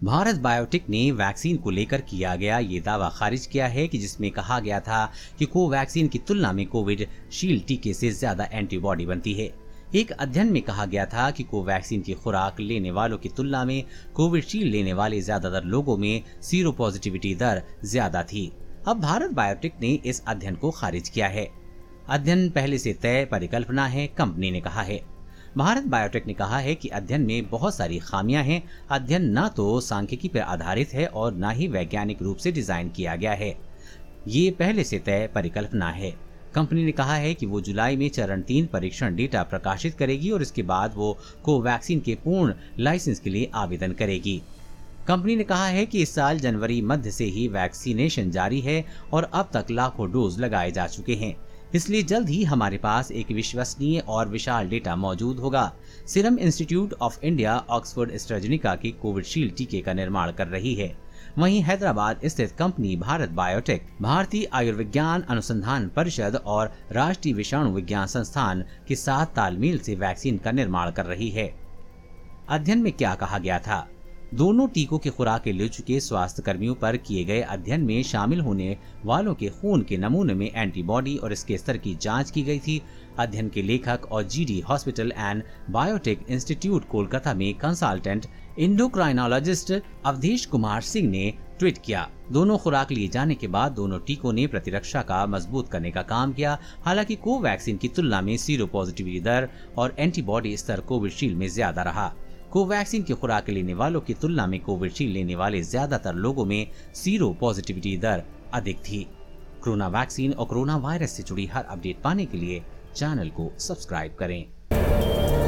Bharat biotech ने vaccine को लेकर किया गया ये दावा खारिज किया है कि जिसमें कहा गया था कि कोवैक्सीन की तुलना में कोविड शील्ड टीके से ज्यादा एंटीबॉडी बनती है। एक अध्ययन में कहा गया था कि कोवैक्सीन की खुराक लेने वालों की तुलना में कोविशील्ड लेने वाले ज्यादातर लोगों में सीरो पॉजिटिविटी दर ज्यादा थी। अब भारत बायोटेक ने इस अध्ययन को खारिज किया है। अध्ययन पहले से तय परिकल्पना है, कंपनी ने कहा है। भारत बायोटेक ने कहा है कि अध्ययन में बहुत सारी खामियां हैं। अध्ययन न तो सांख्यिकी पर आधारित है और न ही वैज्ञानिक रूप से डिजाइन किया गया है। ये पहले से तय परिकल्पना है। कंपनी ने कहा है कि वो जुलाई में चरण 3 परीक्षण डेटा प्रकाशित करेगी और इसके बाद वो कोवैक्सीन के पूर्ण लाइसेंस के लिए आवेदन करेगी। कंपनी ने कहा है कि इस साल जनवरी मध्य से ही वैक्सीनेशन जारी है और अब तक लाखों डोज लगाए जा चुके हैं, इसलिए जल्द ही हमारे पास एक विश्वसनीय और विशाल डेटा मौजूद होगा। Serum Institute of India Oxford AstraZeneca के कोविशील्ड टीके का निर्माण कर रही है। वहीं हैदराबाद स्थित कंपनी भारत बायोटेक भारतीय आयुर्विज्ञान अनुसंधान परिषद और राष्ट्रीय विषाणु विज्ञान संस्थान के साथ तालमेल से वैक्सीन का निर्माण कर रही है। अध्ययन में क्या कहा गया था? दोनों टीकों की खुराकें ले चुके स्वास्थ्य कर्मियों पर किए गए अध्ययन में शामिल होने वालों के खून के नमूने में एंटीबॉडी और इसके स्तर की जांच की गई थी। अध्ययन के लेखक और GD hospital and biotech institute Kolkata में कंसल्टेंट एंडोक्राइनोलॉजिस्ट अवधेश कुमार सिंह ने ट्वीट किया। दोनों खुराक लिए जाने के बाद दोनों टीकों ने प्रतिरक्षा का मजबूत करने का काम किया। हालांकि कोवैक्सीन की तुलना में सीरो पॉजिटिविटी दर और एंटीबॉडी स्तर कोविशील्ड में ज्यादा रहा। कोवैक्सीन की खुराक लेने वालों की तुलना में कोविशील्ड लेने वाले ज्यादातर लोगों में सीरो पॉजिटिविटी दर अधिक थी। कोरोना वैक्सीन और कोरोना वायरस से जुड़ी हर अपडेट पाने के लिए चैनल को सब्सक्राइब करें।